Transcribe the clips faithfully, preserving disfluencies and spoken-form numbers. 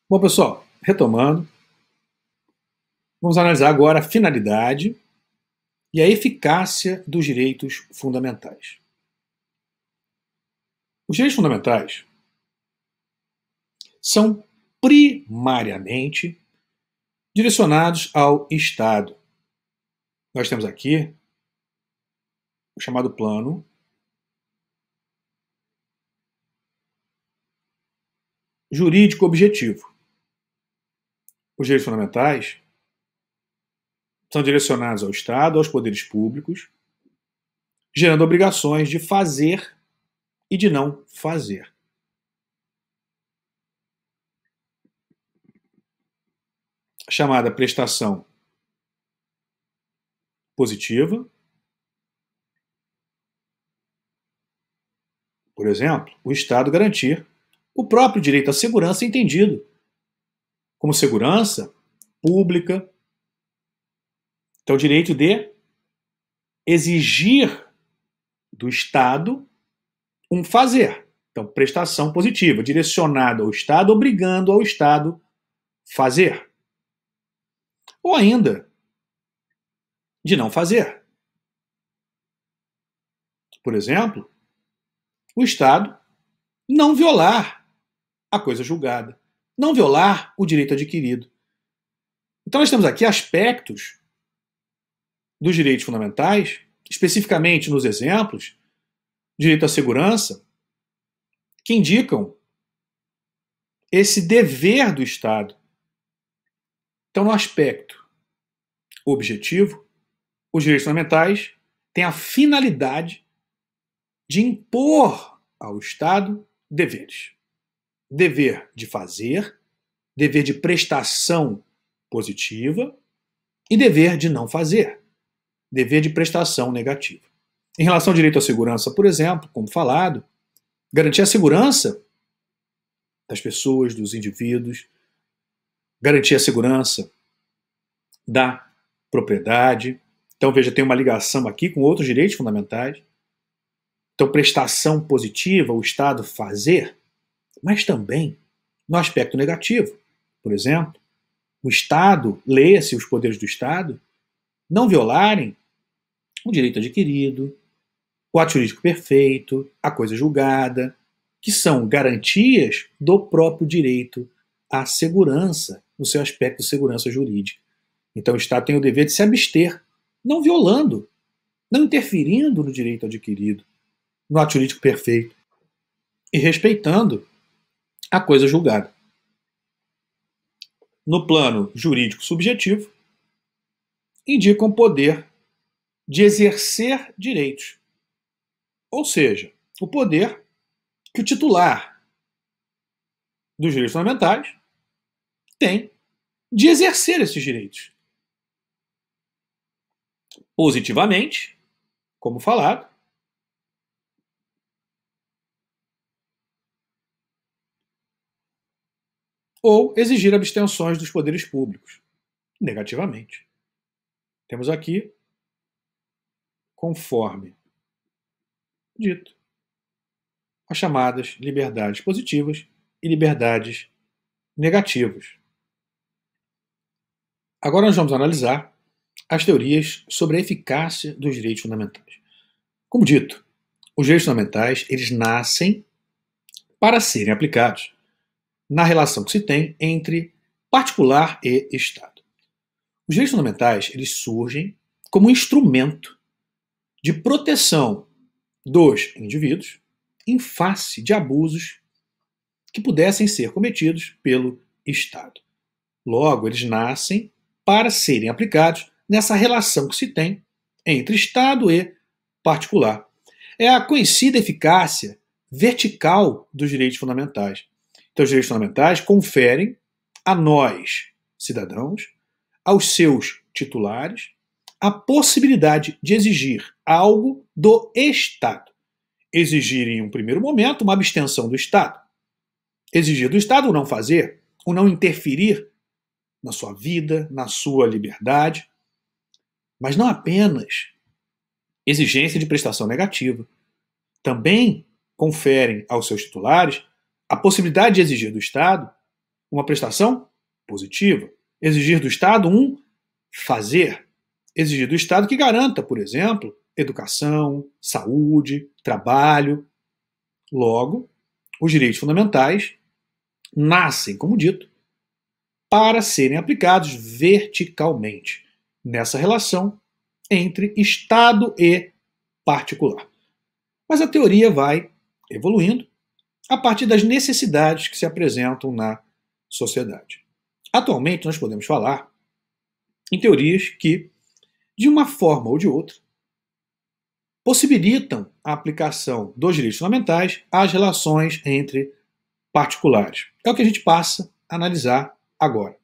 Bom, pessoal, retomando, vamos analisar agora a finalidade e a eficácia dos direitos fundamentais. Os direitos fundamentais são primariamente direcionados ao Estado. Nós temos aqui o chamado plano jurídico objetivo. Os direitos fundamentais são direcionados ao Estado, aos poderes públicos, gerando obrigações de fazer e de não fazer. A chamada prestação positiva. Por exemplo, o Estado garantir o próprio direito à segurança entendido como segurança pública. Então, o direito de exigir do Estado um fazer. Então, prestação positiva, direcionada ao Estado, obrigando ao Estado fazer. Ou ainda, de não fazer. Por exemplo, o Estado não violar a coisa julgada, não violar o direito adquirido. Então, nós temos aqui aspectos dos direitos fundamentais, especificamente nos exemplos, direito à segurança, que indicam esse dever do Estado. Então, no aspecto objetivo, os direitos fundamentais têm a finalidade de impor ao Estado deveres. Dever de fazer, dever de prestação positiva e dever de não fazer, dever de prestação negativa. Em relação ao direito à segurança, por exemplo, como falado, garantir a segurança das pessoas, dos indivíduos, garantir a segurança da propriedade. Então, veja, tem uma ligação aqui com outros direitos fundamentais. Então, prestação positiva, o Estado fazer, mas também no aspecto negativo. Por exemplo, o Estado, leia-se os poderes do Estado, não violarem o direito adquirido, o ato jurídico perfeito, a coisa julgada, que são garantias do próprio direito à segurança, no seu aspecto de segurança jurídica. Então o Estado tem o dever de se abster, não violando, não interferindo no direito adquirido, no ato jurídico perfeito, e respeitando a coisa julgada. No plano jurídico subjetivo, indicam poder de exercer direitos. Ou seja, o poder que o titular dos direitos fundamentais tem de exercer esses direitos. Positivamente, como falado, ou exigir abstenções dos poderes públicos, negativamente. Temos aqui, conforme dito, as chamadas liberdades positivas e liberdades negativas. Agora nós vamos analisar as teorias sobre a eficácia dos direitos fundamentais. Como dito, os direitos fundamentais eles nascem para serem aplicados na relação que se tem entre particular e Estado. Os direitos fundamentais eles surgem como instrumento de proteção dos indivíduos em face de abusos que pudessem ser cometidos pelo Estado. Logo, eles nascem para serem aplicados nessa relação que se tem entre Estado e particular. É a conhecida eficácia vertical dos direitos fundamentais. Então, os direitos fundamentais conferem a nós, cidadãos, aos seus titulares, a possibilidade de exigir algo do Estado. Exigir, em um primeiro momento, uma abstenção do Estado. Exigir do Estado o não fazer, o não interferir na sua vida, na sua liberdade. Mas não apenas exigência de prestação negativa. Também conferem aos seus titulares a possibilidade de exigir do Estado uma prestação positiva. Exigir do Estado um fazer. Exigir do Estado que garanta, por exemplo, educação, saúde, trabalho. Logo, os direitos fundamentais nascem, como dito, para serem aplicados verticalmente nessa relação entre Estado e particular. Mas a teoria vai evoluindo a partir das necessidades que se apresentam na sociedade. Atualmente, nós podemos falar em teorias que, de uma forma ou de outra, possibilitam a aplicação dos direitos fundamentais às relações entre particulares. É o que a gente passa a analisar agora.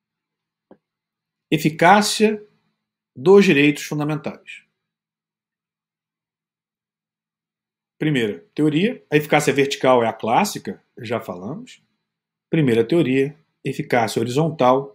Eficácia dos direitos fundamentais. Primeira teoria, a eficácia vertical é a clássica, já falamos. Primeira teoria, eficácia horizontal,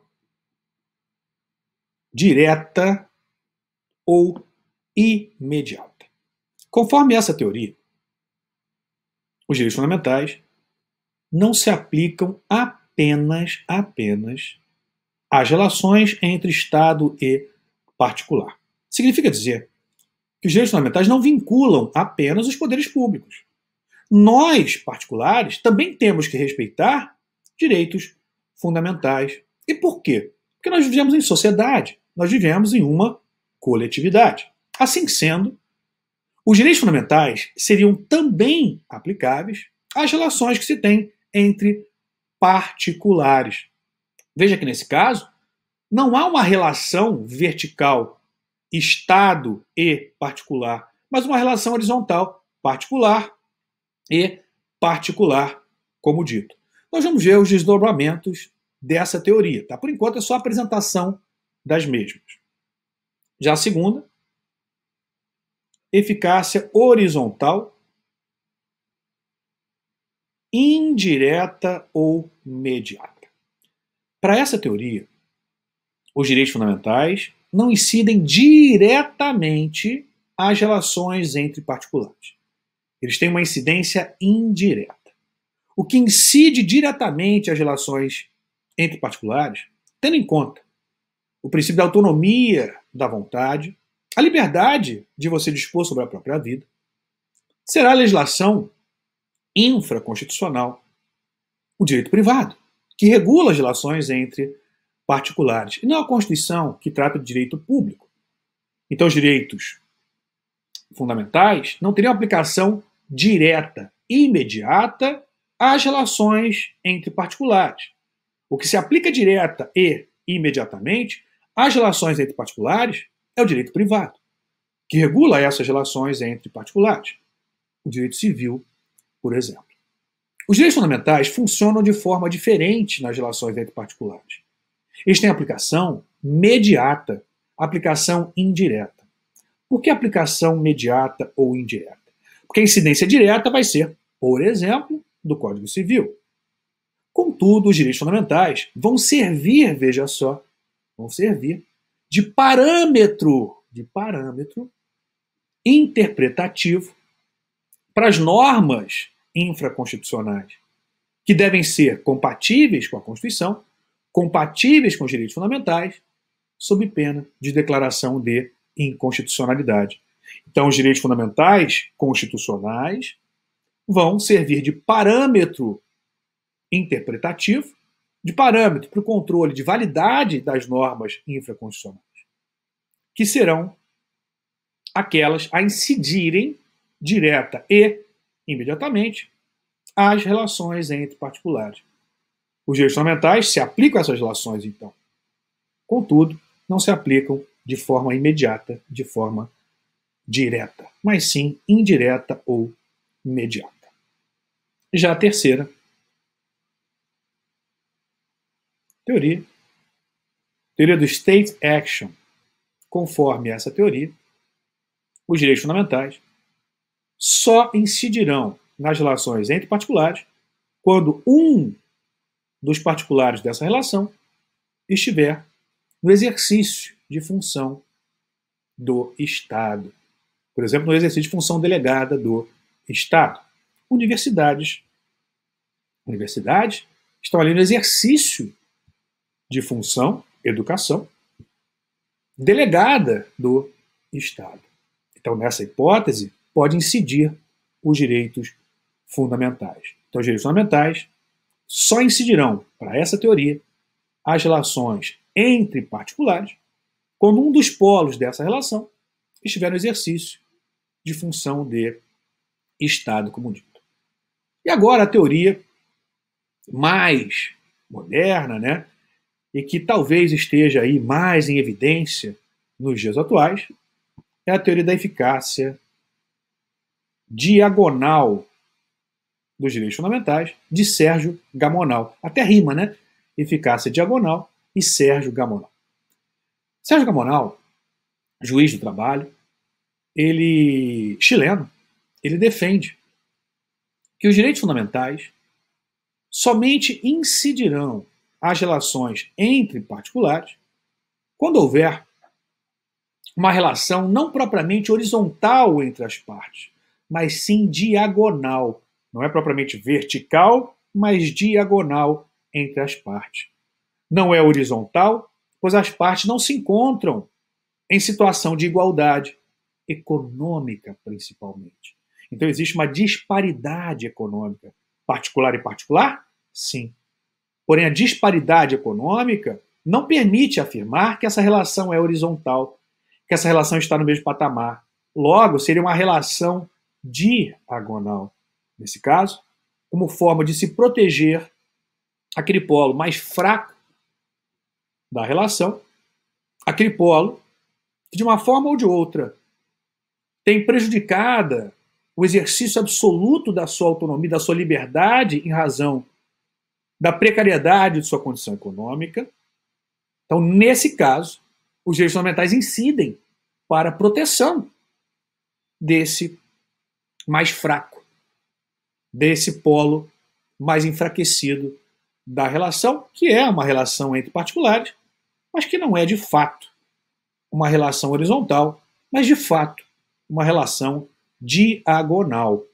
direta ou imediata. Conforme essa teoria, os direitos fundamentais não se aplicam apenas, apenas às relações entre Estado e particular. Significa dizer que os direitos fundamentais não vinculam apenas os poderes públicos. Nós, particulares, também temos que respeitar direitos fundamentais. E por quê? Porque nós vivemos em sociedade, nós vivemos em uma coletividade. Assim sendo, os direitos fundamentais seriam também aplicáveis às relações que se tem entre particulares. Veja que, nesse caso, não há uma relação vertical Estado e particular, mas uma relação horizontal, particular e particular, como dito. Nós vamos ver os desdobramentos dessa teoria. Tá? Por enquanto, é só a apresentação das mesmas. Já a segunda, eficácia horizontal, indireta ou mediata. Para essa teoria, os direitos fundamentais não incidem diretamente às relações entre particulares. Eles têm uma incidência indireta. O que incide diretamente às relações entre particulares, tendo em conta o princípio da autonomia da vontade, a liberdade de você dispor sobre a própria vida, será a legislação infraconstitucional, o direito privado, que regula as relações entre particulares, e não a Constituição, que trata de direito público. Então, os direitos fundamentais não teriam aplicação direta e imediata às relações entre particulares. O que se aplica direta e imediatamente às relações entre particulares é o direito privado, que regula essas relações entre particulares. O direito civil, por exemplo. Os direitos fundamentais funcionam de forma diferente nas relações entre particulares. Eles têm aplicação mediata, aplicação indireta. Por que aplicação mediata ou indireta? Porque a incidência direta vai ser, por exemplo, do Código Civil. Contudo, os direitos fundamentais vão servir, veja só, vão servir de parâmetro, de parâmetro interpretativo para as normas infraconstitucionais, que devem ser compatíveis com a Constituição, compatíveis com os direitos fundamentais, sob pena de declaração de inconstitucionalidade. Então, os direitos fundamentais constitucionais vão servir de parâmetro interpretativo, de parâmetro para o controle de validade das normas infraconstitucionais, que serão aquelas a incidirem direta e imediatamente às relações entre particulares. Os direitos fundamentais se aplicam a essas relações, então. Contudo, não se aplicam de forma imediata, de forma direta, mas sim indireta ou imediata. Já a terceira teoria, teoria do state action. Conforme essa teoria, os direitos fundamentais só incidirão nas relações entre particulares quando um dos particulares dessa relação estiver no exercício de função do Estado. Por exemplo, no exercício de função delegada do Estado. Universidades. Universidades estão ali no exercício de função, educação, delegada do Estado. Então, nessa hipótese, pode incidir os direitos fundamentais. Então, os direitos fundamentais só incidirão, para essa teoria, as relações entre particulares, quando um dos polos dessa relação estiver no exercício de função de Estado, como dito. E agora a teoria mais moderna, né, e que talvez esteja aí mais em evidência nos dias atuais, é a teoria da eficácia diagonal dos direitos fundamentais, de Sérgio Gamonal. Até rima, né? Eficácia diagonal e Sérgio Gamonal. Sérgio Gamonal, juiz do trabalho, ele, chileno, ele defende que os direitos fundamentais somente incidirão as relações entre particulares quando houver uma relação não propriamente horizontal entre as partes, mas sim diagonal. Não é propriamente vertical, mas diagonal entre as partes. Não é horizontal, pois as partes não se encontram em situação de igualdade, econômica principalmente. Então existe uma disparidade econômica. Particular e particular? Sim. Porém, a disparidade econômica não permite afirmar que essa relação é horizontal, que essa relação está no mesmo patamar. Logo, seria uma relação diagonal. Nesse caso, como forma de se proteger aquele polo mais fraco da relação, aquele polo que, de uma forma ou de outra, tem prejudicada o exercício absoluto da sua autonomia, da sua liberdade, em razão da precariedade de sua condição econômica. Então, nesse caso, os direitos fundamentais incidem para a proteção desse mais fraco, desse polo mais enfraquecido da relação, que é uma relação entre particulares, mas que não é de fato uma relação horizontal, mas de fato uma relação diagonal.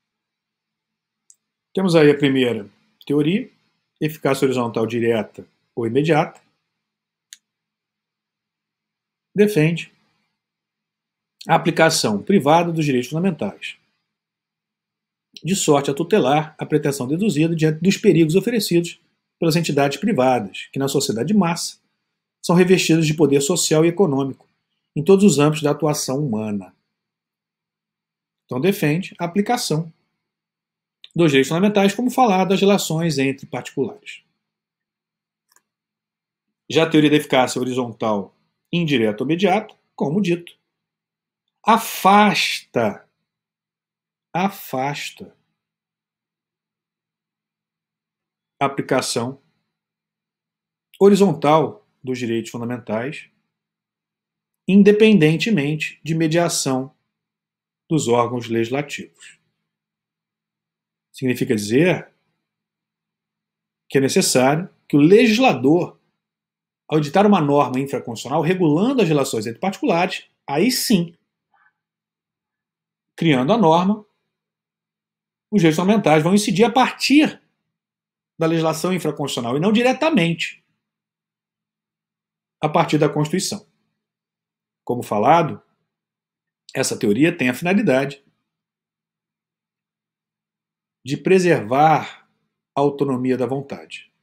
Temos aí a primeira teoria, eficácia horizontal direta ou imediata, defende a aplicação privada dos direitos fundamentais, de sorte a tutelar a pretensão deduzida diante dos perigos oferecidos pelas entidades privadas, que na sociedade de massa são revestidas de poder social e econômico em todos os âmbitos da atuação humana. Então defende a aplicação dos direitos fundamentais, como falar das relações entre particulares. Já a teoria da eficácia horizontal indireta ou imediata, como dito, afasta, afasta a aplicação horizontal dos direitos fundamentais, independentemente de mediação dos órgãos legislativos. Significa dizer que é necessário que o legislador, ao editar uma norma infraconstitucional regulando as relações entre particulares, aí sim, criando a norma, os direitos fundamentais vão incidir a partir da legislação infraconstitucional e não diretamente a partir da Constituição. Como falado, essa teoria tem a finalidade de preservar a autonomia da vontade.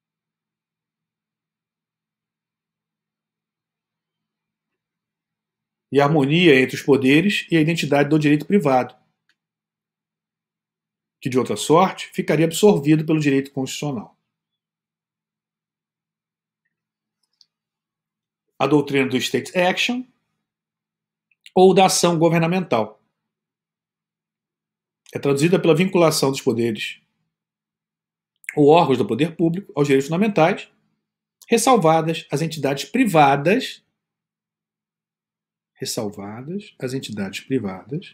E a harmonia entre os poderes e a identidade do direito privado, que de outra sorte ficaria absorvido pelo direito constitucional. A doutrina do state action ou da ação governamental é traduzida pela vinculação dos poderes ou órgãos do poder público aos direitos fundamentais, ressalvadas as entidades privadas, ressalvadas as entidades privadas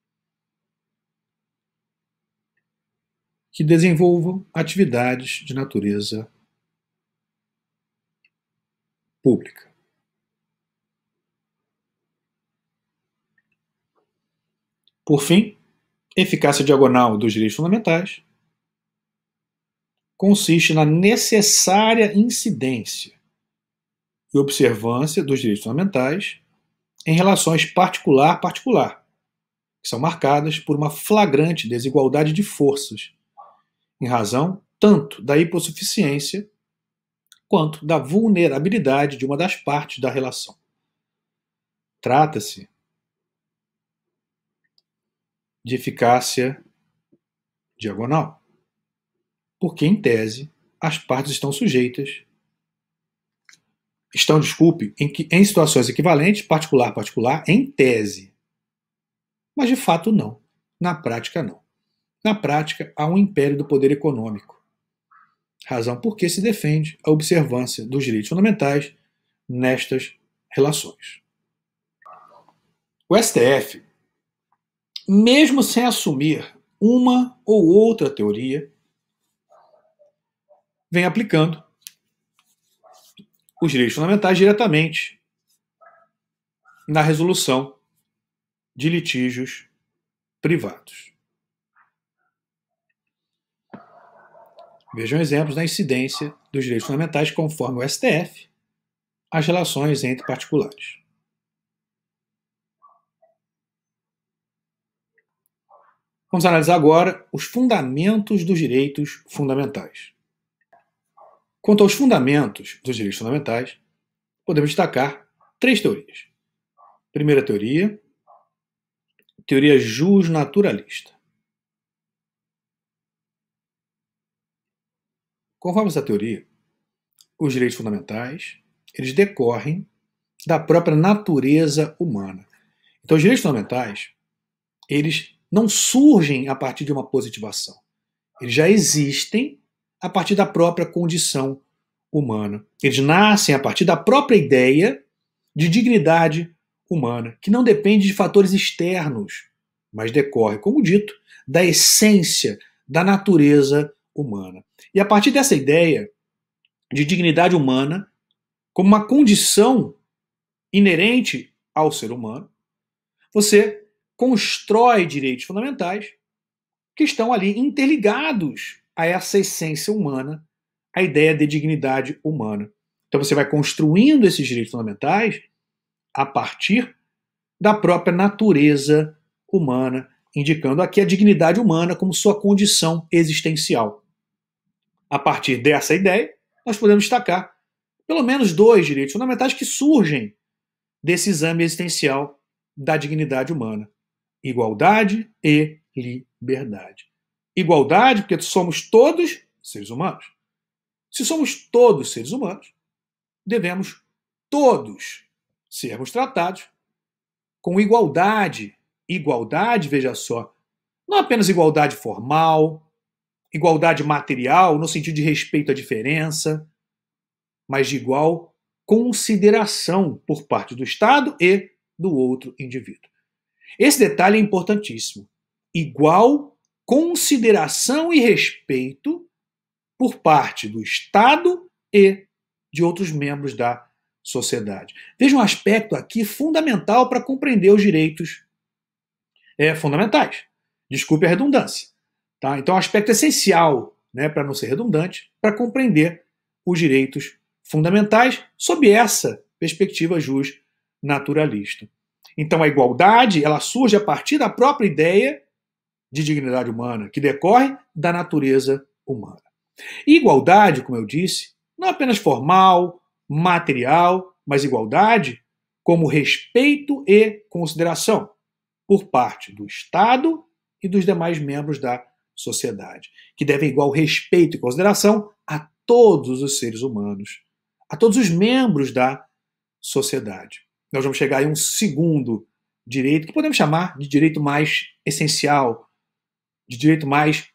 que desenvolvam atividades de natureza pública. Por fim, eficácia diagonal dos direitos fundamentais consiste na necessária incidência e observância dos direitos fundamentais em relações particular-particular, que são marcadas por uma flagrante desigualdade de forças, em razão tanto da hipossuficiência quanto da vulnerabilidade de uma das partes da relação. Trata-se de eficácia diagonal, porque, em tese, as partes estão sujeitas, estão, desculpe, em, que, em situações equivalentes, particular-particular, em tese. Mas, de fato, não. Na prática, não. Na prática, há um império do poder econômico, razão por que se defende a observância dos direitos fundamentais nestas relações. O S T F, mesmo sem assumir uma ou outra teoria, vem aplicando os direitos fundamentais diretamente na resolução de litígios privados. Vejam exemplos da incidência dos direitos fundamentais conforme o S T F, as relações entre particulares. Vamos analisar agora os fundamentos dos direitos fundamentais. Quanto aos fundamentos dos direitos fundamentais, podemos destacar três teorias. Primeira teoria, teoria jusnaturalista. Conforme essa teoria, os direitos fundamentais, eles decorrem da própria natureza humana. Então, os direitos fundamentais, eles não surgem a partir de uma positivação. Eles já existem a partir da própria condição humana. Eles nascem a partir da própria ideia de dignidade humana, que não depende de fatores externos, mas decorre, como dito, da essência, da natureza humana. E a partir dessa ideia de dignidade humana, como uma condição inerente ao ser humano, você constrói direitos fundamentais que estão ali interligados a essa essência humana, a ideia de dignidade humana. Então você vai construindo esses direitos fundamentais a partir da própria natureza humana, indicando aqui a dignidade humana como sua condição existencial. A partir dessa ideia, nós podemos destacar pelo menos dois direitos fundamentais que surgem desse exame existencial da dignidade humana: igualdade e liberdade. Igualdade, porque somos todos seres humanos. Se somos todos seres humanos, devemos todos sermos tratados com igualdade. Igualdade, veja só, não apenas igualdade formal, igualdade material, no sentido de respeito à diferença, mas de igual consideração por parte do Estado e do outro indivíduo. Esse detalhe é importantíssimo. Igual consideração e respeito por parte do Estado e de outros membros da sociedade. Veja um aspecto aqui fundamental para compreender os direitos é, fundamentais. Desculpe a redundância. Tá? Então, é um aspecto essencial, né, para não ser redundante, para compreender os direitos fundamentais sob essa perspectiva justnaturalista. Então, a igualdade ela surge a partir da própria ideia de dignidade humana, que decorre da natureza humana. E igualdade, como eu disse, não apenas formal, material, mas igualdade como respeito e consideração por parte do Estado e dos demais membros da sociedade, que devem igual respeito e consideração a todos os seres humanos, a todos os membros da sociedade. Nós vamos chegar a um segundo direito, que podemos chamar de direito mais essencial, de direito mais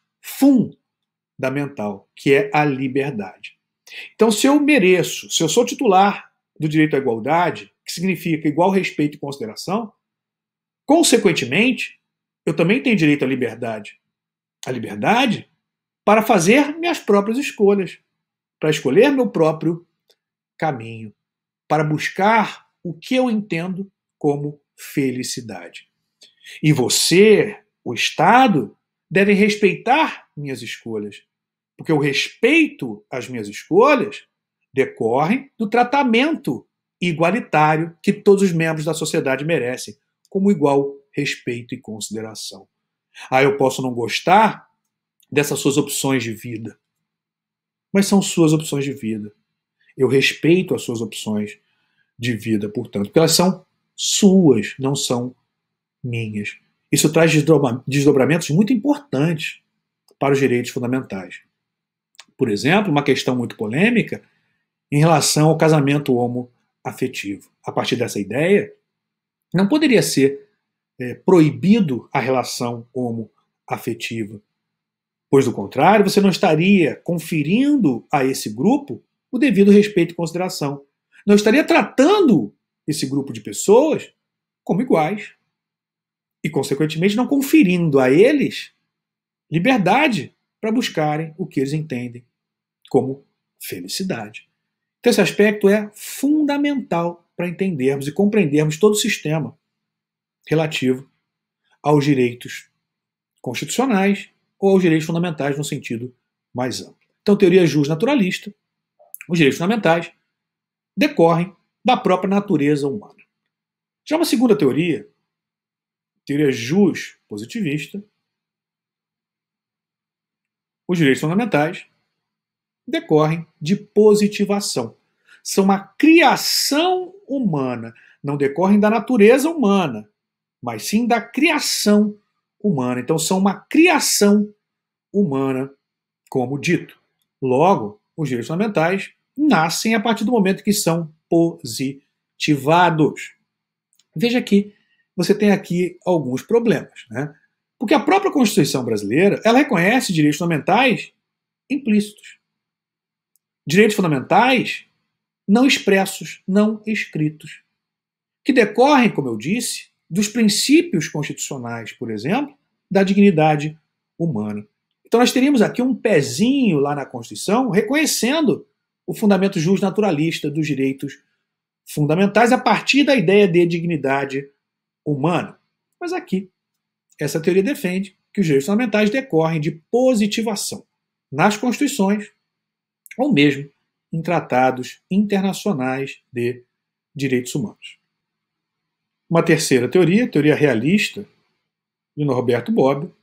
fundamental, que é a liberdade. Então, se eu mereço, se eu sou titular do direito à igualdade, que significa igual respeito e consideração, consequentemente, eu também tenho direito à liberdade. A liberdade para fazer minhas próprias escolhas, para escolher meu próprio caminho, para buscar o que eu entendo como felicidade. E você, o Estado, devem respeitar minhas escolhas, Porque o respeito às minhas escolhas decorre do tratamento igualitário que todos os membros da sociedade merecem, como igual respeito e consideração. Ah, eu posso não gostar dessas suas opções de vida, mas são suas opções de vida. Eu respeito as suas opções de vida, portanto, porque elas são suas, não são minhas. Isso traz desdobramentos muito importantes para os direitos fundamentais. Por exemplo, uma questão muito polêmica em relação ao casamento homoafetivo. A partir dessa ideia, não poderia ser é, proibido a relação homoafetiva, pois, do contrário, você não estaria conferindo a esse grupo o devido respeito e consideração. Não estaria tratando esse grupo de pessoas como iguais e, consequentemente, não conferindo a eles liberdade para buscarem o que eles entendem como felicidade. Então, esse aspecto é fundamental para entendermos e compreendermos todo o sistema relativo aos direitos constitucionais ou aos direitos fundamentais no sentido mais amplo. Então, teoria justnaturalista, os direitos fundamentais decorrem da própria natureza humana. Já uma segunda teoria, teoria justpositivista, os direitos fundamentais decorrem de positivação. São uma criação humana, não decorrem da natureza humana, mas sim da criação humana. Então são uma criação humana, como dito. Logo, os direitos fundamentais nascem a partir do momento que são positivados. Veja que você tem aqui alguns problemas, né? Porque a própria Constituição brasileira, ela reconhece direitos fundamentais implícitos. Direitos fundamentais não expressos, não escritos, que decorrem, como eu disse, dos princípios constitucionais, por exemplo, da dignidade humana. Então nós teríamos aqui um pezinho lá na Constituição reconhecendo o fundamento justnaturalista dos direitos fundamentais a partir da ideia de dignidade humana. Mas aqui, essa teoria defende que os direitos fundamentais decorrem de positivação nas constituições ou mesmo em tratados internacionais de direitos humanos. Uma terceira teoria, teoria realista, de Norberto Bobbio,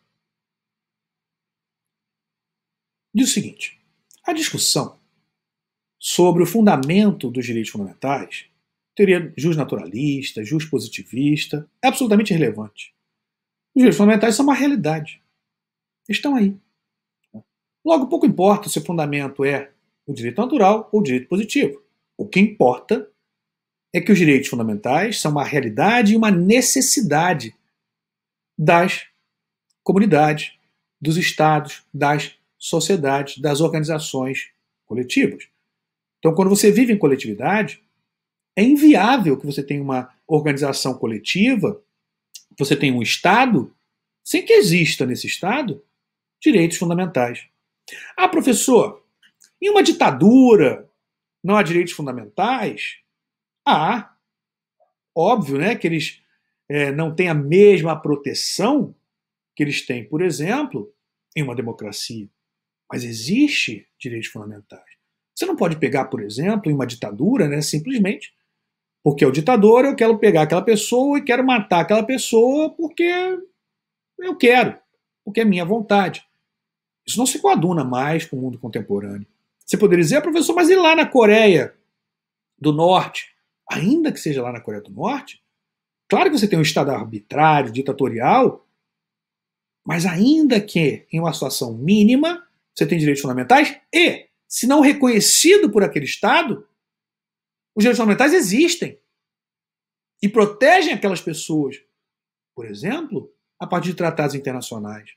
diz o seguinte: a discussão sobre o fundamento dos direitos fundamentais, teoria justnaturalista, justpositivista, é absolutamente irrelevante. Os direitos fundamentais são uma realidade. Estão aí. Logo, pouco importa se o fundamento é o direito natural ou o direito positivo. O que importa é que os direitos fundamentais são uma realidade e uma necessidade das comunidades, dos estados, das sociedades, das organizações coletivas. Então, quando você vive em coletividade, é inviável que você tenha uma organização coletiva, você tenha um Estado, sem que exista nesse Estado direitos fundamentais. Ah, professor, em uma ditadura não há direitos fundamentais? Há. Óbvio, né, que eles é, não têm a mesma proteção que eles têm, por exemplo, em uma democracia. Mas existe direitos fundamentais. Você não pode pegar, por exemplo, em uma ditadura, né, simplesmente porque é o ditador, eu quero pegar aquela pessoa e quero matar aquela pessoa porque eu quero, porque é minha vontade. Isso não se coaduna mais com o mundo contemporâneo. Você poderia dizer, professor, mas e lá na Coreia do Norte? Ainda que seja lá na Coreia do Norte, claro que você tem um Estado arbitrário, ditatorial, mas ainda que em uma situação mínima, você tem direitos fundamentais e, se não reconhecido por aquele Estado, os direitos fundamentais existem e protegem aquelas pessoas, por exemplo, a partir de tratados internacionais,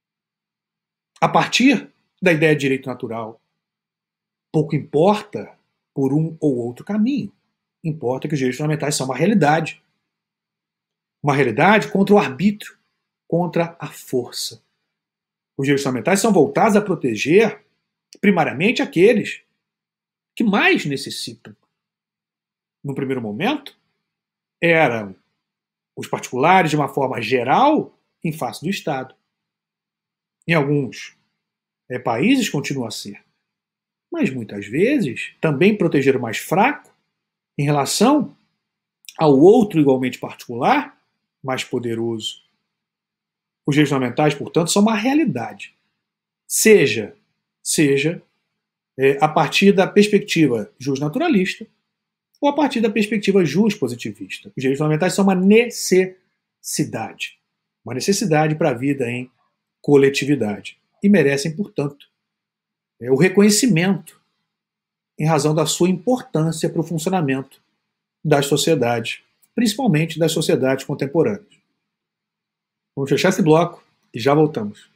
a partir da ideia de direito natural. Pouco importa por um ou outro caminho. Importa que os direitos fundamentais são uma realidade. Uma realidade contra o arbítrio, contra a força. Os direitos fundamentais são voltados a proteger, primariamente, aqueles que mais necessitam. No primeiro momento, eram os particulares, de uma forma geral, em face do Estado. Em alguns é, países continua a ser. Mas muitas vezes também proteger o mais fraco em relação ao outro igualmente particular, mais poderoso. Os direitos fundamentais, portanto, são uma realidade. Seja, seja é, a partir da perspectiva justnaturalista ou a partir da perspectiva justpositivista. Os direitos fundamentais são uma necessidade. Uma necessidade para a vida em coletividade. E merecem, portanto, é, o reconhecimento em razão da sua importância para o funcionamento das sociedades, principalmente das sociedades contemporâneas. Vamos fechar esse bloco e já voltamos.